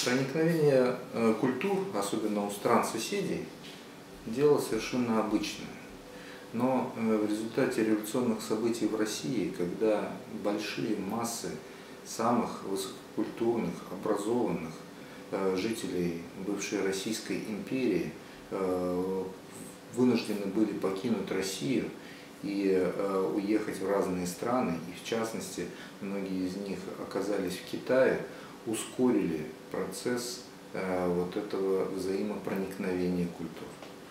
Проникновение культур, особенно у стран-соседей, дело совершенно обычное. Но в результате революционных событий в России, когда большие массы самых высококультурных, образованных жителей бывшей Российской империи вынуждены были покинуть Россию и уехать в разные страны, и в частности многие из них оказались в Китае, ускорили процесс вот этого взаимопроникновения культур.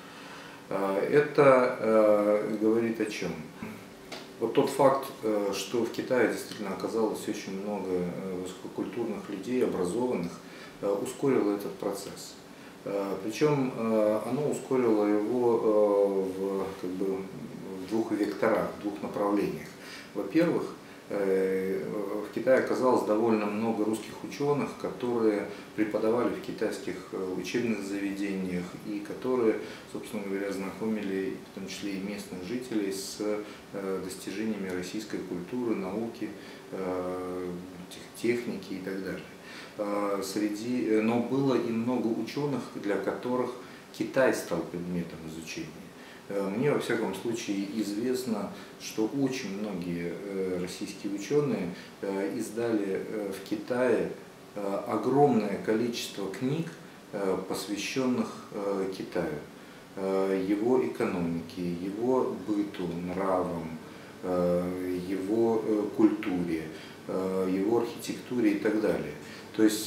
Это говорит о чем? Вот тот факт, что в Китае действительно оказалось очень много высококультурных людей, образованных, ускорило этот процесс. Причем оно ускорило его в двух векторах, в двух направлениях. Во-первых, в Китае оказалось довольно много русских ученых, которые преподавали в китайских учебных заведениях и которые, собственно говоря, знакомили в том числе и местных жителей с достижениями российской культуры, науки, техники и так далее. Но было и много ученых, для которых Китай стал предметом изучения. Мне, во всяком случае, известно, что очень многие российские ученые издали в Китае огромное количество книг, посвященных Китаю, его экономике, его быту, нравам, его культуре, его архитектуре и так далее. То есть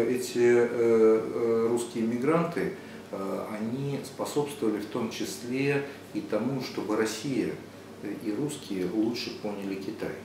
эти русские мигранты, они способствовали в том числе и тому, чтобы Россия и русские лучше поняли Китай.